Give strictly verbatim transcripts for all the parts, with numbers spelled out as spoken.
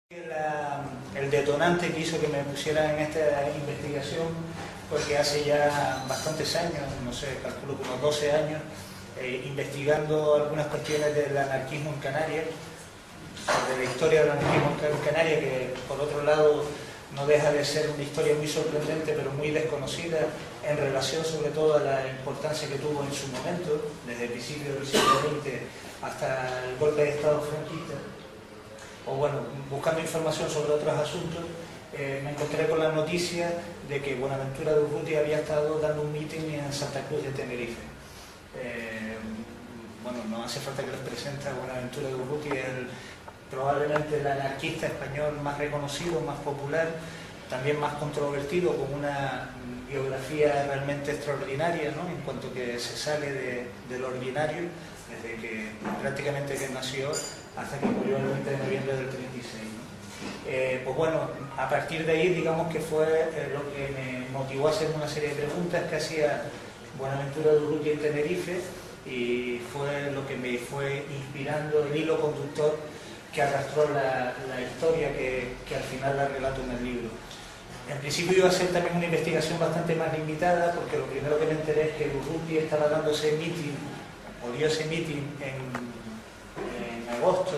La, el detonante que hizo que me pusiera en esta investigación, porque hace ya bastantes años, no sé, calculo que unos doce años, eh, investigando algunas cuestiones del anarquismo en Canarias, sobre la historia del anarquismo en Canarias, que por otro lado no deja de ser una historia muy sorprendente, pero muy desconocida en relación sobre todo a la importancia que tuvo en su momento, desde el principio del siglo veinte hasta el golpe de Estado franquista. O bueno, buscando información sobre otros asuntos, eh, me encontré con la noticia de que Buenaventura de Urrutia había estado dando un meeting en Santa Cruz de Tenerife. Eh, bueno, no hace falta que les presente a Buenaventura de Urrutia, el, probablemente el anarquista español más reconocido, más popular, también más controvertido, con una biografía realmente extraordinaria, ¿no? En cuanto que se sale de, de lo ordinario, desde que prácticamente que nació hasta que murió el veinte de noviembre del treinta y seis. ¿no? Eh, pues bueno, a partir de ahí, digamos que fue eh, lo que me motivó a hacer una serie de preguntas que hacía Buenaventura de Urrutia en Tenerife, y fue lo que me fue inspirando el hilo conductor que arrastró la, la historia que, que al final la relato en el libro. En principio iba a ser también una investigación bastante más limitada, porque lo primero que me enteré es que Urrutia estaba dando ese meeting, o dio ese meeting en en agosto,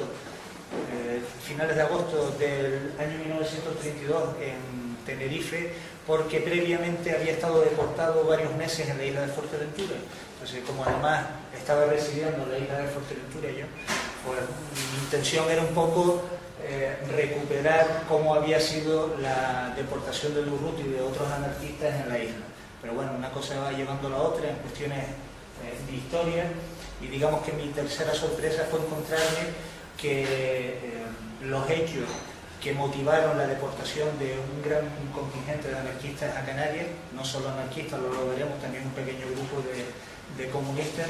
eh, finales de agosto del año mil novecientos treinta y dos en Tenerife, porque previamente había estado deportado varios meses en la isla de Fuerteventura. Entonces, como además estaba residiendo en la isla de Fuerteventura yo, pues mi intención era un poco eh, recuperar cómo había sido la deportación de Urrutia y de otros anarquistas en la isla. Pero bueno, una cosa va llevando a la otra en cuestiones eh, de historia. Y digamos que mi tercera sorpresa fue encontrarme que eh, los hechos que motivaron la deportación de un gran contingente de anarquistas a Canarias, no solo anarquistas, lo veremos, también un pequeño grupo de, de comunistas,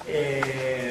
eh,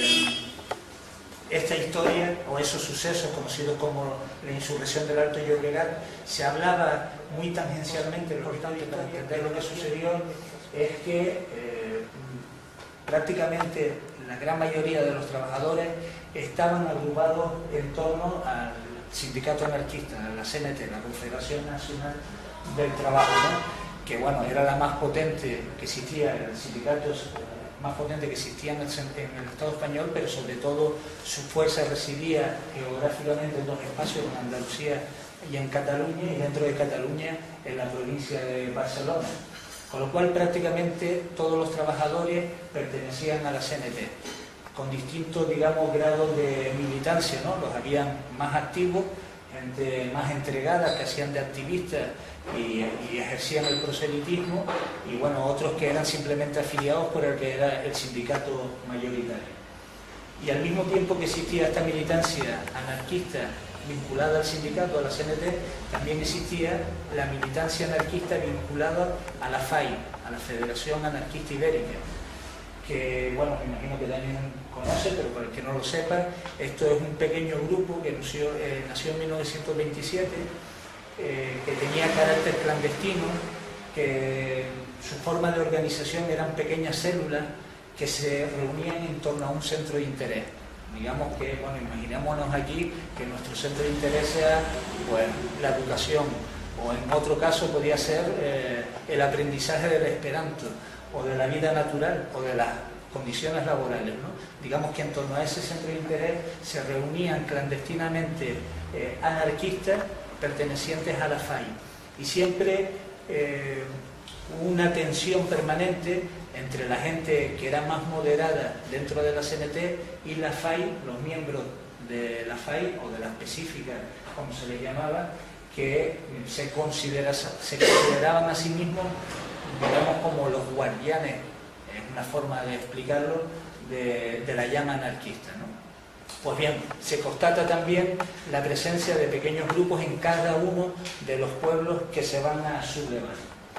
esta historia o esos sucesos conocidos como la insurrección del Alto Llobregat, se hablaba muy tangencialmente. Lo importante para entender lo que sucedió es que eh, prácticamente la gran mayoría de los trabajadores estaban agrupados en torno al sindicato anarquista, a la C N T, la Confederación Nacional del Trabajo, ¿no? Que bueno, era la más potente que existía, el sindicato más potente que existía en el, en el Estado español, pero sobre todo su fuerza residía geográficamente en dos espacios, en Andalucía y en Cataluña, y dentro de Cataluña en la provincia de Barcelona. Con lo cual prácticamente todos los trabajadores pertenecían a la C N T, con distintos, digamos, grados de militancia, ¿no? Los habían más activos, gente más entregada, que hacían de activistas y, y ejercían el proselitismo, y bueno, otros que eran simplemente afiliados por el que era el sindicato mayoritario. Y al mismo tiempo que existía esta militancia anarquista vinculada al sindicato, a la C N T, también existía la militancia anarquista vinculada a la F A I, a la Federación Anarquista Ibérica, que, bueno, me imagino que también conoce, pero para el que no lo sepa, esto es un pequeño grupo que nació, eh, nació en mil novecientos veintisiete, eh, que tenía carácter clandestino, que su forma de organización eran pequeñas células que se reunían en torno a un centro de interés. Digamos que, bueno, imaginémonos aquí que nuestro centro de interés sea, pues, la educación, o en otro caso podría ser eh, el aprendizaje del esperanto, o de la vida natural, o de las condiciones laborales, ¿no? Digamos que en torno a ese centro de interés se reunían clandestinamente eh, anarquistas pertenecientes a la F A I, y siempre eh, una tensión permanente entre la gente que era más moderada dentro de la C N T y la F A I, los miembros de la F A I o de la específica, como se les llamaba, que se, considera, se consideraban a sí mismos, digamos, como los guardianes, es una forma de explicarlo, de, de la llama anarquista, ¿no? Pues bien, se constata también la presencia de pequeños grupos en cada uno de los pueblos que se van a sublevar.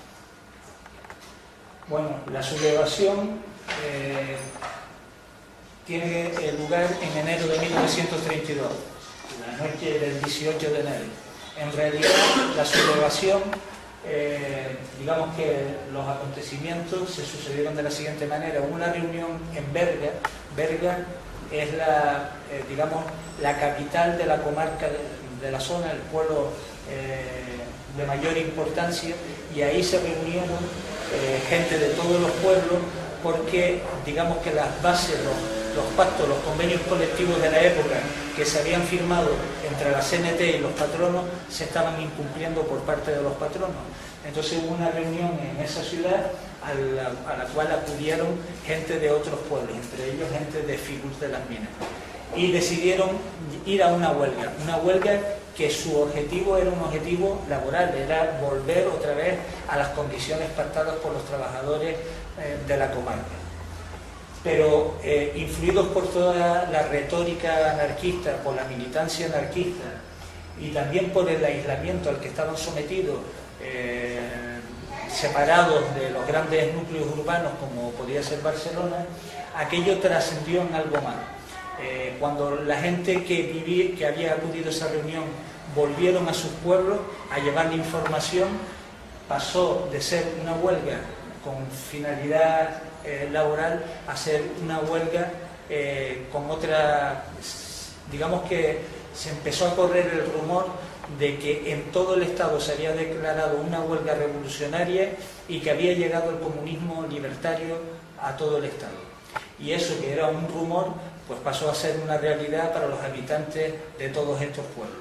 Bueno, la sublevación eh, tiene lugar en enero de mil novecientos treinta y dos, la noche del dieciocho de enero. En realidad, la sublevación, eh, digamos que los acontecimientos se sucedieron de la siguiente manera. Hubo una reunión en Berga. Berga es la, eh, digamos, la capital de la comarca de, de la zona, el pueblo eh, de mayor importancia, y ahí se reunieron eh, gente de todos los pueblos, porque digamos que las bases, los, los pactos, los convenios colectivos de la época que se habían firmado entre la C N T y los patronos se estaban incumpliendo por parte de los patronos. Entonces hubo una reunión en esa ciudad a la, a la cual acudieron gente de otros pueblos, entre ellos gente de Fígols de las Minas, y decidieron ir a una huelga, una huelga que su objetivo era un objetivo laboral, era volver otra vez a las condiciones pactadas por los trabajadores eh, de la comarca. Pero eh, influidos por toda la retórica anarquista, por la militancia anarquista y también por el aislamiento al que estaban sometidos, eh, separados de los grandes núcleos urbanos como podía ser Barcelona, aquello trascendió en algo más. Eh, cuando la gente que, viví, que había acudido a esa reunión volvieron a sus pueblos a llevar la información, pasó de ser una huelga con finalidad eh, laboral a ser una huelga eh, con otra, digamos que se empezó a correr el rumor de que en todo el Estado se había declarado una huelga revolucionaria y que había llegado el comunismo libertario a todo el Estado. Y eso, que era un rumor, pues pasó a ser una realidad para los habitantes de todos estos pueblos.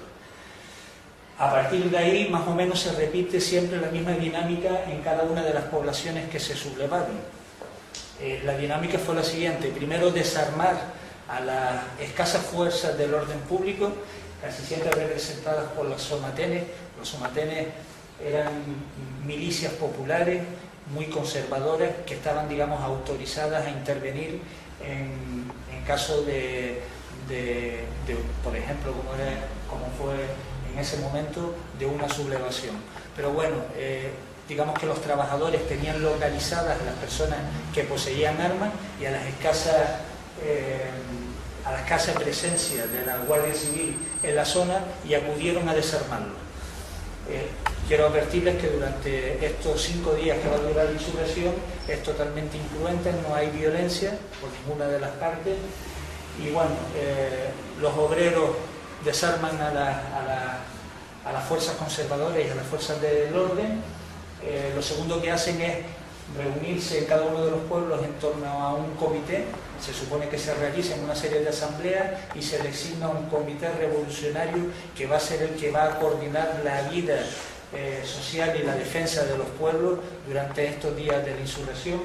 A partir de ahí, más o menos, se repite siempre la misma dinámica en cada una de las poblaciones que se sublevaron. Eh, la dinámica fue la siguiente: primero, desarmar a las escasas fuerzas del orden público, casi siempre representadas por los somatenes. Los somatenes eran milicias populares muy conservadoras que estaban, digamos, autorizadas a intervenir en, en caso de, de, de, por ejemplo, como, era, como fue en ese momento, de una sublevación. Pero bueno, eh, digamos que los trabajadores tenían localizadas a las personas que poseían armas y a las escasas eh, a la escasa presencia de la Guardia Civil en la zona, y acudieron a desarmarlos. Eh, quiero advertirles que durante estos cinco días que va a durar la insurrección es totalmente incruenta, no hay violencia por ninguna de las partes, y bueno, eh, los obreros desarman a, la, a, la, a las fuerzas conservadoras y a las fuerzas del orden. Eh, lo segundo que hacen es reunirse en cada uno de los pueblos en torno a un comité. Se supone que se realicen una serie de asambleas y se designa un comité revolucionario que va a ser el que va a coordinar la vida eh, social y la defensa de los pueblos durante estos días de la insurrección.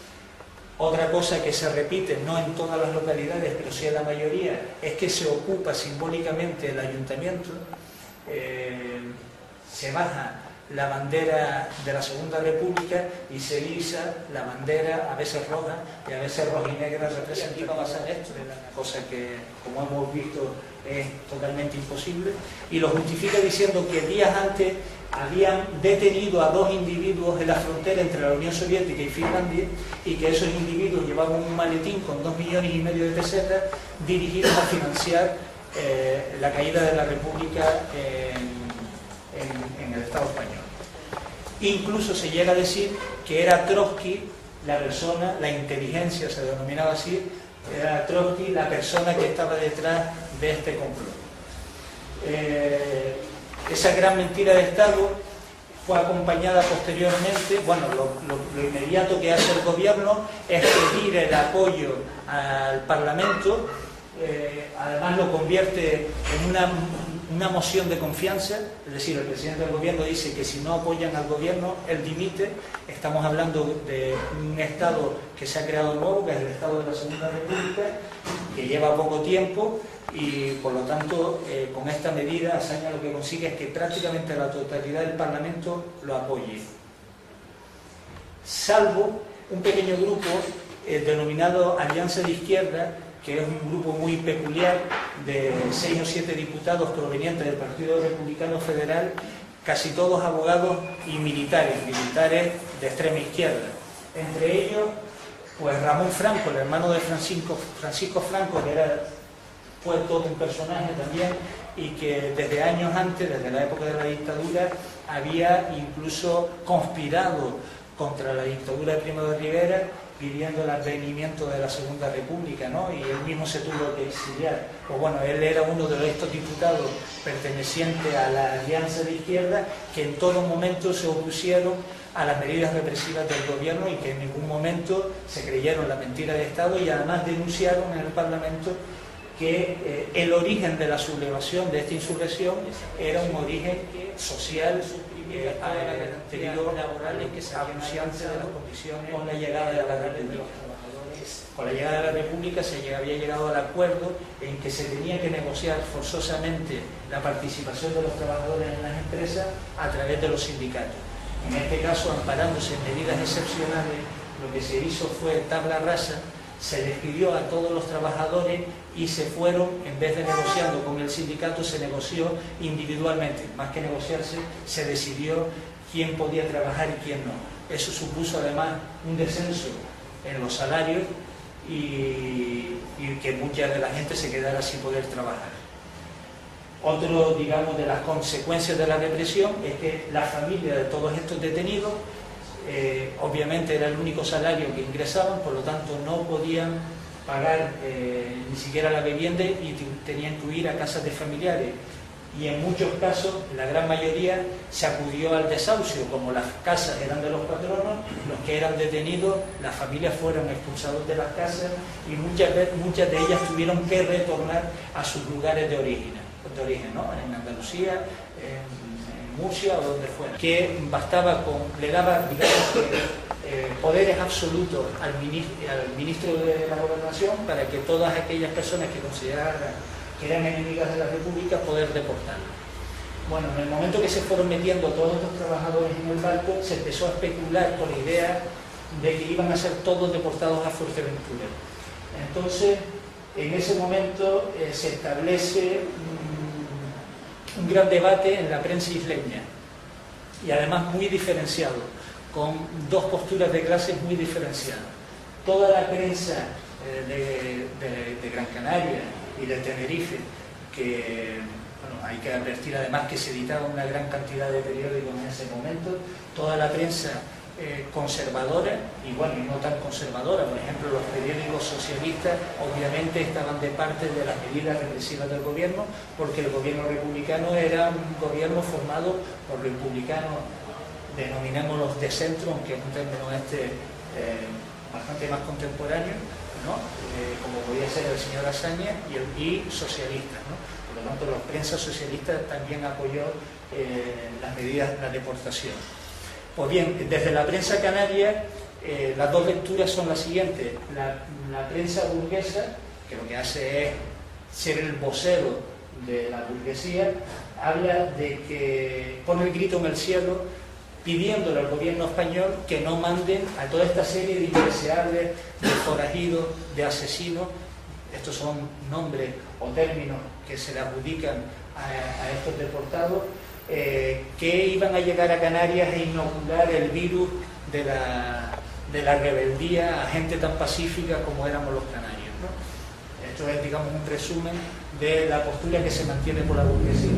Otra cosa que se repite, no en todas las localidades, pero sí en la mayoría, es que se ocupa simbólicamente el ayuntamiento, eh, se baja la bandera de la Segunda República y se iza la bandera, a veces roja y a veces roja y negra, representativa a pasar esto, cosa que, como hemos visto, es totalmente imposible, y lo justifica diciendo que días antes habían detenido a dos individuos en la frontera entre la Unión Soviética y Finlandia, y que esos individuos llevaban un maletín con dos millones y medio de pesetas dirigidos a financiar eh, la caída de la República en, en, en el Estado español. Incluso se llega a decir que era Trotsky la persona, la inteligencia se denominaba así, era Trotsky la persona que estaba detrás de este complot. Eh, esa gran mentira de Estado fue acompañada posteriormente, bueno, lo, lo, lo inmediato que hace el gobierno es pedir el apoyo al Parlamento, eh, además lo convierte en una, una moción de confianza, es decir, el presidente del gobierno dice que si no apoyan al gobierno, él dimite. Estamos hablando de un Estado que se ha creado nuevo, que es el Estado de la Segunda República, que lleva poco tiempo, y por lo tanto eh, con esta medida Azaña lo que consigue es que prácticamente la totalidad del Parlamento lo apoye, salvo un pequeño grupo eh, denominado Alianza de Izquierda, que es un grupo muy peculiar de seis o siete diputados provenientes del Partido Republicano Federal, casi todos abogados y militares, militares de extrema izquierda. Entre ellos, pues Ramón Franco, el hermano de Francisco, Francisco Franco, que era fue todo un personaje también, y que desde años antes, desde la época de la dictadura, había incluso conspirado contra la dictadura de Primo de Rivera pidiendo el advenimiento de la Segunda República, ¿no? Y él mismo se tuvo que exiliar. Pues bueno, él era uno de estos diputados pertenecientes a la Alianza de Izquierda que en todo momento se opusieron a las medidas represivas del gobierno y que en ningún momento se creyeron la mentira de Estado, y además denunciaron en el Parlamento que eh, el origen de la sublevación de esta insurrección era un origen social eh, debido laborales que se anunciante de las condiciones con la llegada de la República. Con la llegada de la República se había llegado al acuerdo en que se tenía que negociar forzosamente la participación de los trabajadores en las empresas a través de los sindicatos. En este caso, amparándose en medidas excepcionales, lo que se hizo fue tabla rasa, se despidió a todos los trabajadores y se fueron, en vez de negociando con el sindicato, se negoció individualmente. Más que negociarse, se decidió quién podía trabajar y quién no. Eso supuso además un descenso en los salarios y, y que mucha de la gente se quedara sin poder trabajar. Otro, digamos, de las consecuencias de la represión es que la familia de todos estos detenidos, eh, obviamente era el único salario que ingresaban, por lo tanto no podían pagar eh, ni siquiera la vivienda y tenían que ir a casas de familiares. Y en muchos casos, la gran mayoría, se acudió al desahucio. Como las casas eran de los patronos, los que eran detenidos, las familias fueron expulsados de las casas y muchas, muchas de ellas tuvieron que retornar a sus lugares de origen. de origen, ¿no? En Andalucía, en, en Murcia o donde fuera, que bastaba con, le daba, digamos, eh, poderes absolutos al ministro, al ministro de la Gobernación para que todas aquellas personas que consideraran que eran enemigas de la República poder deportarlas. Bueno, en el momento que se fueron metiendo todos estos trabajadores en el barco, se empezó a especular con la idea de que iban a ser todos deportados a Fuerteventura. Entonces, en ese momento eh, se establece un, un gran debate en la prensa isleña, y además muy diferenciado, con dos posturas de clases muy diferenciadas. Toda la prensa eh, de, de, de Gran Canaria y de Tenerife, que bueno, hay que advertir además que se editaba una gran cantidad de periódicos en ese momento, toda la prensa Eh, conservadora y bueno, y no tan conservadora. Por ejemplo, los periódicos socialistas obviamente estaban de parte de las medidas represivas del gobierno, porque el gobierno republicano era un gobierno formado por republicanos, denominémoslos de centro, aunque es un término este eh, bastante más contemporáneo, ¿no? Eh, como podía ser el señor Azaña, y, el, y socialistas, ¿no? Por lo tanto, la prensa socialista también apoyó eh, las medidas de la deportación. Pues bien, desde la prensa canaria, eh, las dos lecturas son las siguientes. La, la prensa burguesa, que lo que hace es ser el vocero de la burguesía, habla de que pone el grito en el cielo pidiéndole al gobierno español que no manden a toda esta serie de indeseables, de forajidos, de asesinos. Estos son nombres o términos que se le adjudican a, a estos deportados, Eh, que iban a llegar a Canarias e inocular el virus de la, de la rebeldía a gente tan pacífica como éramos los canarios, ¿no? Esto es, digamos, un resumen de la postura que se mantiene por la burguesía.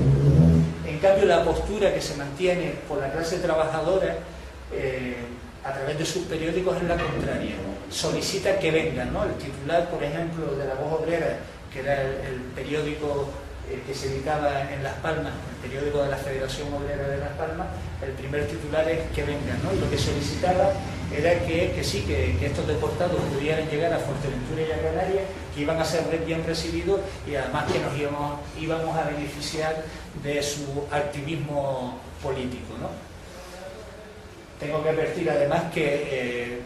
En cambio, la postura que se mantiene por la clase trabajadora eh, a través de sus periódicos es la contraria. Solicita que vengan, ¿no? El titular, por ejemplo, de La Voz Obrera, que era el, el periódico que se editaba en Las Palmas, el periódico de la Federación Obrera de Las Palmas, el primer titular es que vengan, ¿no? Y lo que solicitaba era que, que sí, que, que estos deportados pudieran llegar a Fuerteventura y a Canarias, que iban a ser bien recibidos y además que nos íbamos, íbamos a beneficiar de su activismo político, ¿no? Tengo que advertir además que eh,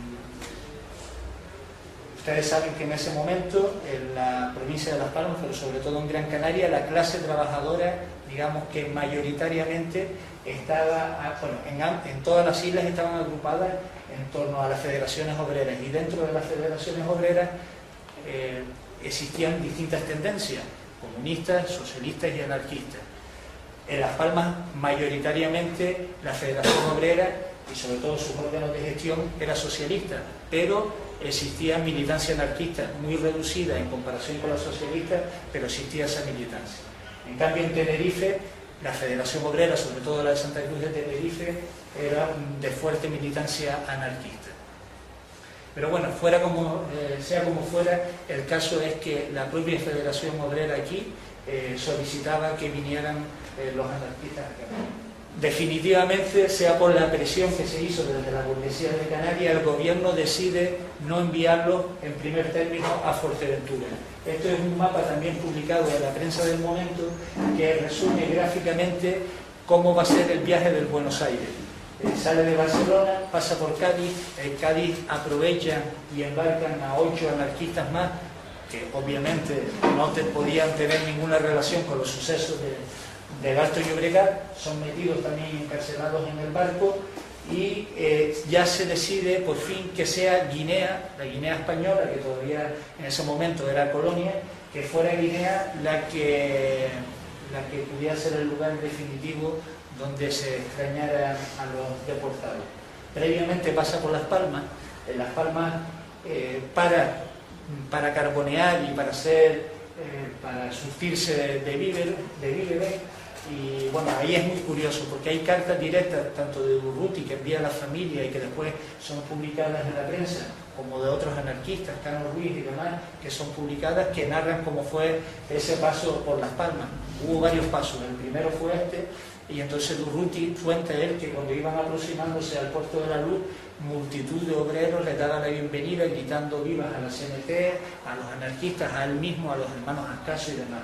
ustedes saben que en ese momento, en la provincia de Las Palmas, pero sobre todo en Gran Canaria, la clase trabajadora, digamos que mayoritariamente estaba, bueno, en, en todas las islas estaban agrupadas en torno a las federaciones obreras, y dentro de las federaciones obreras eh, existían distintas tendencias, comunistas, socialistas y anarquistas. En Las Palmas, mayoritariamente, la Federación Obrera y sobre todo sus órganos de gestión era socialista, pero existía militancia anarquista muy reducida en comparación con la socialista, pero existía esa militancia. En cambio, en Tenerife, la Federación Obrera, sobre todo la de Santa Cruz de Tenerife, era de fuerte militancia anarquista. Pero bueno, fuera como, eh, sea como fuera, el caso es que la propia Federación Obrera aquí eh, solicitaba que vinieran eh, los anarquistas acá. Definitivamente, sea por la presión que se hizo desde la burguesía de Canarias, el gobierno decide no enviarlos en primer término a Fuerteventura. Esto es un mapa también publicado en la prensa del momento que resume gráficamente cómo va a ser el viaje del Buenos Aires. Eh, sale de Barcelona, pasa por Cádiz, en Cádiz aprovechan y embarcan a ocho anarquistas más, que obviamente no te podían tener ninguna relación con los sucesos de, de Alto Llobregat, son metidos también encarcelados en el barco y eh, ya se decide por fin que sea Guinea, la Guinea española, que todavía en ese momento era colonia, que fuera Guinea la que, la que pudiera ser el lugar definitivo donde se extrañara a los deportados. Previamente pasa por Las Palmas, en Las Palmas eh, para, para carbonear y para hacer, eh, para surtirse de, de víveres, de víveres, y bueno, ahí es muy curioso porque hay cartas directas tanto de Urruti que envía a la familia y que después son publicadas en la prensa, como de otros anarquistas, Cano Ruiz y demás, que son publicadas, que narran cómo fue ese paso por Las Palmas. Hubo varios pasos, el primero fue este, y entonces Urruti cuenta él que cuando iban aproximándose al Puerto de la Luz, multitud de obreros les daban la bienvenida gritando vivas a la C N T, a los anarquistas, a él mismo, a los hermanos Ascaso y demás.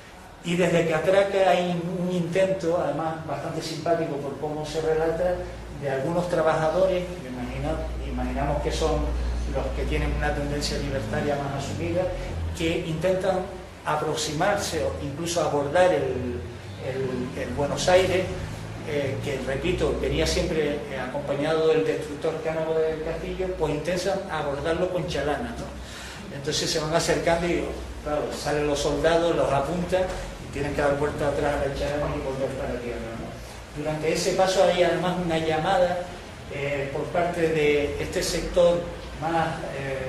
Y desde que atraca hay un intento, además bastante simpático por cómo se relata, de algunos trabajadores, me imagino, imaginamos que son los que tienen una tendencia libertaria más asumida, que intentan aproximarse o incluso abordar el, el, el Buenos Aires, eh, que repito, venía siempre eh, acompañado del destructor Cánovo del Castillo, pues intentan abordarlo con chalanas, ¿no? Entonces se van acercando y claro, salen los soldados, los apuntan y tienen que dar vuelta atrás a la charana y volver para tierra, ¿no? Durante ese paso hay además una llamada eh, por parte de este sector más, eh,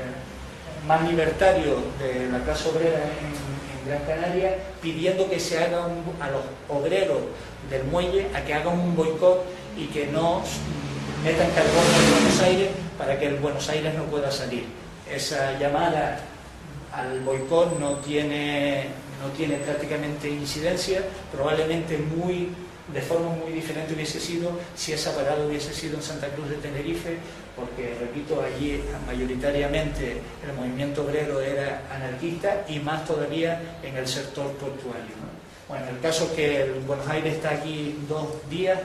más libertario de la clase obrera en Gran Canaria, pidiendo que se haga un, a los obreros del muelle a que hagan un boicot y que no metan carbón en Buenos Aires para que el Buenos Aires no pueda salir. Esa llamada al boicot no tiene, no tiene prácticamente incidencia, probablemente muy, de forma muy diferente hubiese sido si esa parada hubiese sido en Santa Cruz de Tenerife, porque, repito, allí mayoritariamente el movimiento obrero era anarquista y más todavía en el sector portuario, ¿no? Bueno, el caso es que el Buenos Aires está aquí dos días,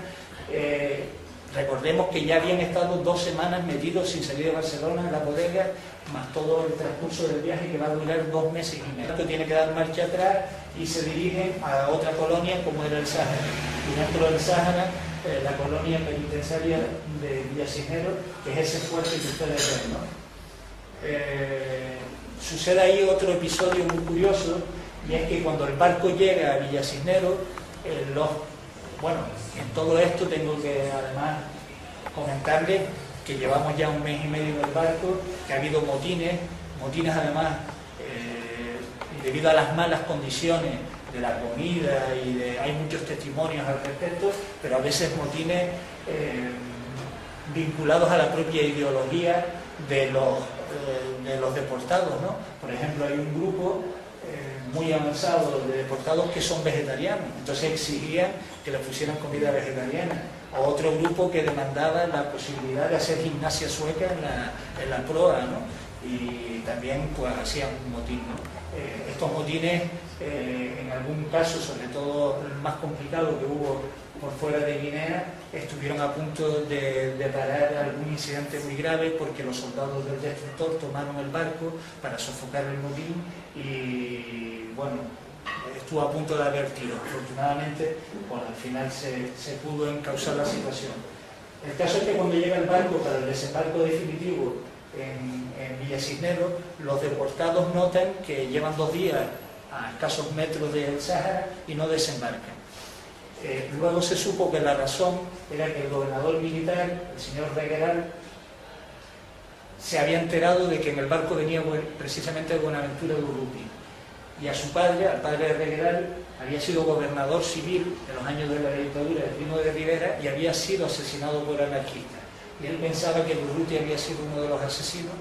eh, recordemos que ya habían estado dos semanas metidos sin salir de Barcelona en la bodega, más todo el transcurso del viaje que va a durar dos meses y medio. Esto tiene que dar marcha atrás y se dirigen a otra colonia como era el Sáhara. Y dentro del Sáhara, eh, la colonia penitenciaria de Villa Cisneros, que es ese fuerte que ustedes ven, ¿no? Eh, sucede ahí otro episodio muy curioso, y es que cuando el barco llega a Villa Cisneros, eh, los, bueno, en todo esto tengo que además comentarles que llevamos ya un mes y medio en el barco, que ha habido motines, motines además eh, debido a las malas condiciones de la comida y de, hay muchos testimonios al respecto, pero a veces motines eh, vinculados a la propia ideología de los, eh, de los deportados, ¿no? Por ejemplo, hay un grupo eh, muy avanzado de deportados que son vegetarianos, entonces exigían que les pusieran comida vegetariana. A otro grupo que demandaba la posibilidad de hacer gimnasia sueca en la, en la proa, ¿no? Y también pues hacían un motín, ¿no? Eh, estos motines, eh, en algún caso, sobre todo el más complicado que hubo por fuera de Guinea, estuvieron a punto de, de parar algún incidente muy grave porque los soldados del destructor tomaron el barco para sofocar el motín y, bueno, estuvo a punto de haber tiro. Afortunadamente, bueno, al final se, se pudo encauzar la situación. El caso es que cuando llega el barco para el desembarco definitivo en, en Villa Cisneros, los deportados notan que llevan dos días a escasos metros del Sáhara y no desembarcan. Eh, luego se supo que la razón era que el gobernador militar, el señor Regueral, se había enterado de que en el barco venía precisamente de Buenaventura de Urruti. Y a su padre, al padre de Regueral, había sido gobernador civil en los años de la dictadura de Primo de Rivera y había sido asesinado por anarquistas. Y él pensaba que Urruti había sido uno de los asesinos,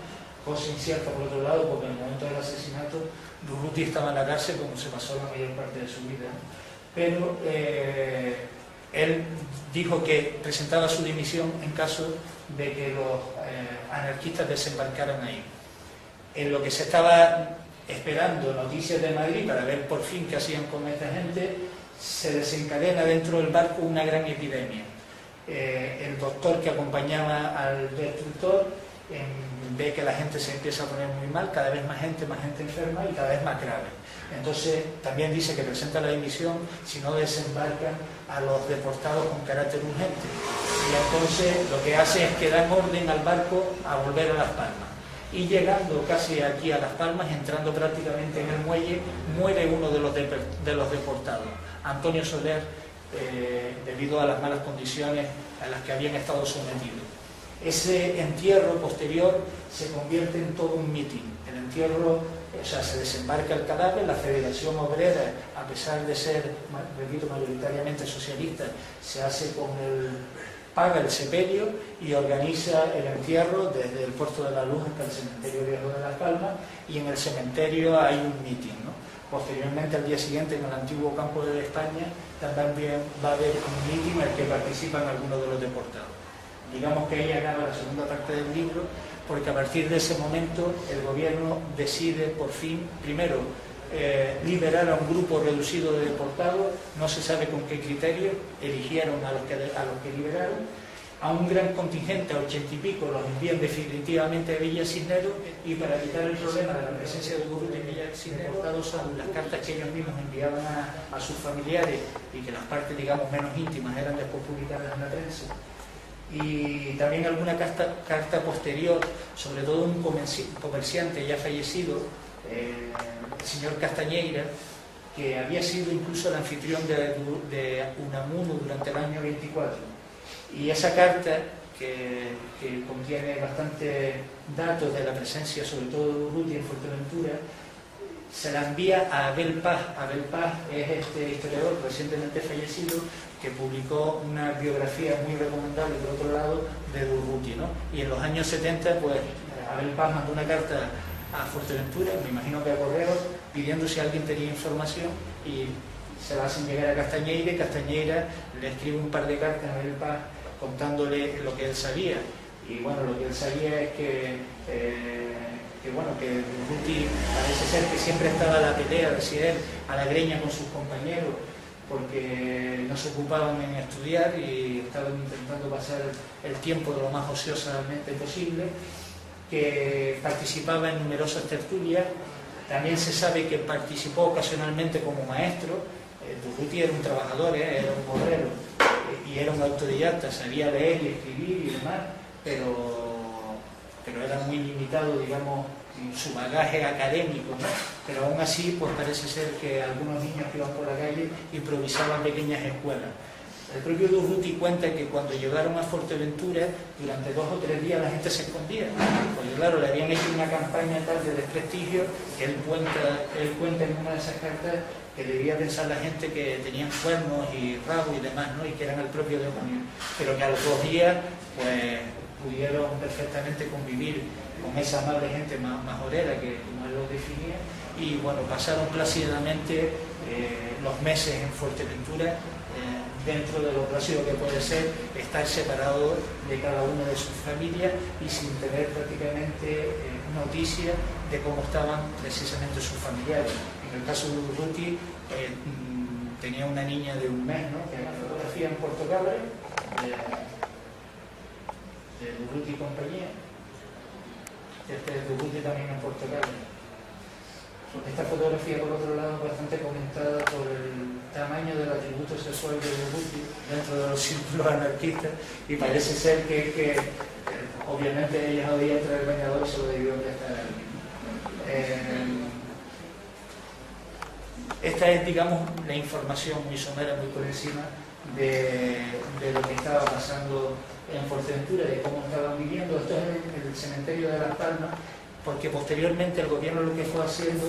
cosa incierta por otro lado, porque en el momento del asesinato Durruti estaba en la cárcel como se pasó la mayor parte de su vida, pero eh, él dijo que presentaba su dimisión en caso de que los eh, anarquistas desembarcaran ahí. En lo que se estaba esperando noticias de Madrid para ver por fin qué hacían con esta gente, se desencadena dentro del barco una gran epidemia. Eh, el doctor que acompañaba al destructor eh, ve que la gente se empieza a poner muy mal, cada vez más gente, más gente enferma y cada vez más grave. Entonces también dice que presenta la dimisión si no desembarcan a los deportados con carácter urgente. Y entonces lo que hace es que dan orden al barco a volver a Las Palmas. Y llegando casi aquí a Las Palmas, entrando prácticamente en el muelle, muere uno de los, de, de los deportados, Antonio Soler, eh, debido a las malas condiciones a las que habían estado sometidos. Ese entierro posterior se convierte en todo un mitin. El entierro, o sea, se desembarca el cadáver, la Federación Obrera, a pesar de ser, repito, mayoritariamente socialista, se hace con el... paga el sepelio y organiza el entierro desde el Puerto de la Luz hasta el Cementerio Viejo de Las Palmas, y en el cementerio hay un mitin, ¿no? Posteriormente, al día siguiente, en el antiguo campo de España, también va a haber un mitin en el que participan algunos de los deportados. Digamos que ahí acaba la segunda parte del libro, porque a partir de ese momento el gobierno decide por fin, primero, Eh, liberar a un grupo reducido de deportados, no se sabe con qué criterio, eligieron a los que, a los que liberaron, a un gran contingente, a ochenta y pico, los envían definitivamente a Villa Cisneros, y para evitar el problema de la presencia de Durruti en Villa Cisneros, dados son las cartas que ellos mismos enviaban a, a sus familiares, y que las partes, digamos, menos íntimas eran después publicadas en la prensa. Y también alguna carta, carta posterior, sobre todo un comerciante ya fallecido, eh, el señor Castañeira, que había sido incluso el anfitrión de, de Unamuno durante el año veinticuatro. Y esa carta, que, que contiene bastantes datos de la presencia, sobre todo de Durruti en Fuerteventura, se la envía a Abel Paz. Abel Paz es este historiador recientemente fallecido, que publicó una biografía muy recomendable, por otro lado, de Durruti, ¿no? Y en los años setenta, pues, Abel Paz mandó una carta a Fuerteventura, me imagino que a correo, pidiendo si alguien tenía información, y se la hacen llegar a Castañeira, y Castañeira le escribe un par de cartas a Abel Paz contándole lo que él sabía. Y bueno, lo que él sabía es que, eh, que bueno, que Durruti parece ser que siempre estaba a la pelea, decía él, a la greña con sus compañeros, porque no se ocupaban en estudiar y estaban intentando pasar el tiempo de lo más ociosamente posible, que participaba en numerosas tertulias. También se sabe que participó ocasionalmente como maestro. eh, Durruti era un trabajador, eh, era un obrero, eh, y era un autodidacta, sabía leer y escribir y demás, pero, pero era muy limitado, digamos, en su bagaje académico, ¿no? Pero aún así, pues parece ser que algunos niños que iban por la calle improvisaban pequeñas escuelas. El propio Durruti cuenta que cuando llegaron a Fuerteventura, durante dos o tres días la gente se escondía, porque claro, le habían hecho una campaña tal de desprestigio, que él cuenta, él cuenta en una de esas cartas que debía pensar la gente que tenían cuernos y rabos y demás, ¿no? Y que eran el propio demonio, pero que a los dos días, pues, pudieron perfectamente convivir con esa amable gente más, más orera, que como él lo definía, y bueno, pasaron plácidamente eh, los meses en Fuerteventura, eh, dentro de lo plácido que puede ser estar separado de cada una de sus familias y sin tener prácticamente eh, noticia de cómo estaban precisamente sus familiares. En el caso de Durruti, eh, tenía una niña de un mes, ¿no?, que la fotografía en Puerto Cabra, de, de Durruti y compañía. Este es Durruti también en Puerto Cabra. Esta fotografía, por otro lado, es bastante comentada por el tamaño del atributo sexual de Durruti dentro de los círculos anarquistas, y parece ser que, que obviamente ella no debía traer el bañador y se lo debió prestar a alguien. Eh, esta es, digamos, la información muy somera, muy por encima de, de lo que estaba pasando en Fuerteventura, de cómo estaban viviendo. Esto es en el cementerio de Las Palmas, porque posteriormente el gobierno lo que fue haciendo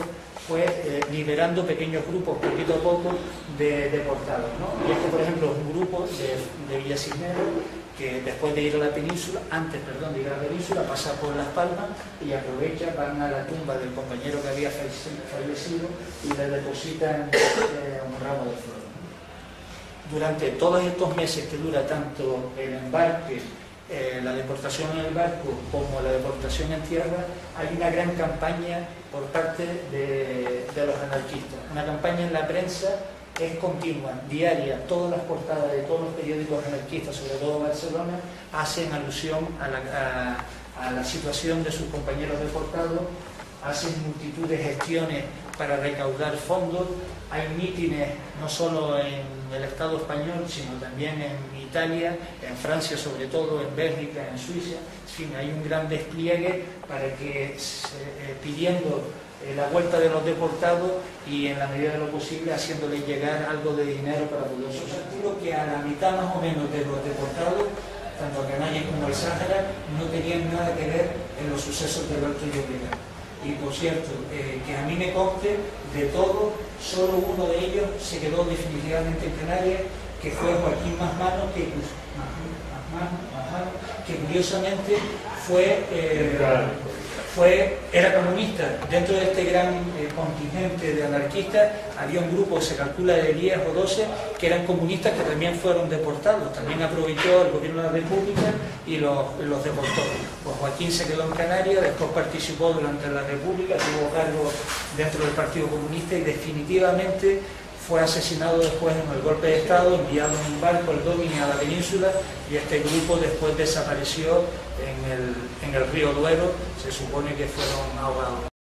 fue eh, liberando pequeños grupos poquito a poco de deportados, ¿no? Y este, por ejemplo, es un grupo de, de Villa Cisneros que después de ir a la península, antes, perdón, de ir a la península, pasa por Las Palmas y aprovecha, van a la tumba del compañero que había fallecido y le depositan eh, un ramo de flores. Durante todos estos meses que dura tanto el embarque, eh, la deportación en el barco, como la deportación en tierra, hay una gran campaña por parte de, de los anarquistas. Una campaña en la prensa es continua, diaria. Todas las portadas de todos los periódicos anarquistas, sobre todo Barcelona, hacen alusión a la, a, a la situación de sus compañeros deportados, hacen multitud de gestiones para recaudar fondos. Hay mítines no solo en el Estado español, sino también en Italia, en Francia sobre todo, en Bélgica, en Suiza. En fin, hay un gran despliegue para que, eh, pidiendo eh, la vuelta de los deportados y en la medida de lo posible haciéndoles llegar algo de dinero para poder subsistir. Creo que a la mitad más o menos de los deportados, tanto Canallas como el Sáhara, no tenían nada que ver en los sucesos del Alto Llobregat. Y por cierto, eh, que a mí me conste, de todo, solo uno de ellos se quedó definitivamente en Canarias, que fue Joaquín Masmano, que, Masmano, que curiosamente fue, eh, fue, era comunista. Dentro de este gran eh, contingente de anarquistas había un grupo, se calcula de diez o doce, que eran comunistas que también fueron deportados. También aprovechó el gobierno de la República y los, los deportó. Pues Joaquín se quedó en Canarias, después participó durante la República, tuvo cargo dentro del Partido Comunista y definitivamente fue asesinado después en el golpe de Estado, enviado en un barco al Domini a la península, y este grupo después desapareció en el, en el río Duero. Se supone que fueron ahogados.